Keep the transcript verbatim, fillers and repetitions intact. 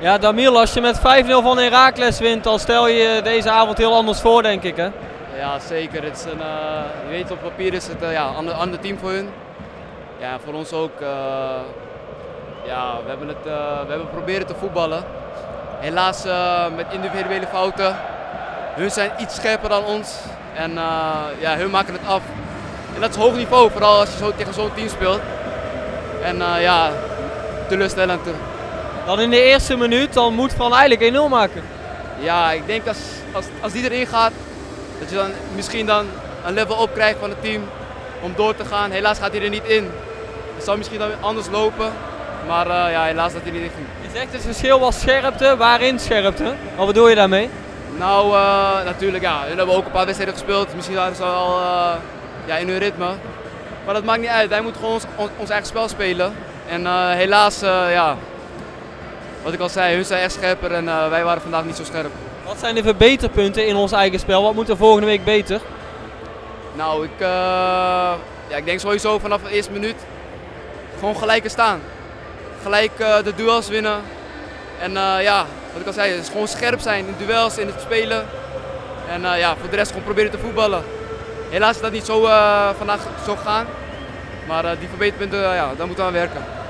Ja, Damil, als je met vijf nul van Heracles wint, dan stel je je deze avond heel anders voor, denk ik, hè? Ja, zeker. Het is een, uh, je weet, op papier is het uh, ja, een ander, ander team voor hun. Ja, voor ons ook. Uh, ja, we hebben het uh, we hebben proberen te voetballen. Helaas uh, met individuele fouten. Hun zijn iets scherper dan ons en uh, ja, hun maken het af. En dat is hoog niveau, vooral als je zo tegen zo'n team speelt. En uh, ja, teleurstellend. Dan in de eerste minuut, dan moet Van eigenlijk één nul maken. Ja, ik denk als, als, als die erin gaat, dat je dan misschien dan een level op krijgt van het team om door te gaan. Helaas gaat hij er niet in. Het zou misschien dan anders lopen, maar uh, ja, helaas dat hij er niet in ging. Je zegt het verschil was scherpte, waarin scherpte? Wat bedoel je daarmee? Nou, uh, natuurlijk ja, hun hebben ook een paar wedstrijden gespeeld. Misschien waren ze al uh, ja, in hun ritme. Maar dat maakt niet uit, wij moeten gewoon ons, ons, ons eigen spel spelen. En uh, helaas, uh, ja, wat ik al zei, hun zijn echt scherper en uh, wij waren vandaag niet zo scherp. Wat zijn de verbeterpunten in ons eigen spel? Wat moet er volgende week beter? Nou, ik, uh, ja, ik denk sowieso vanaf de eerste minuut gewoon gelijk staan. Gelijk uh, de duels winnen. En uh, ja, wat ik al zei, is gewoon scherp zijn in duels, in het spelen. En uh, ja, voor de rest gewoon proberen te voetballen. Helaas is dat niet zo uh, vandaag zo gegaan. Maar uh, die verbeterpunten, uh, ja, daar moeten we aan werken.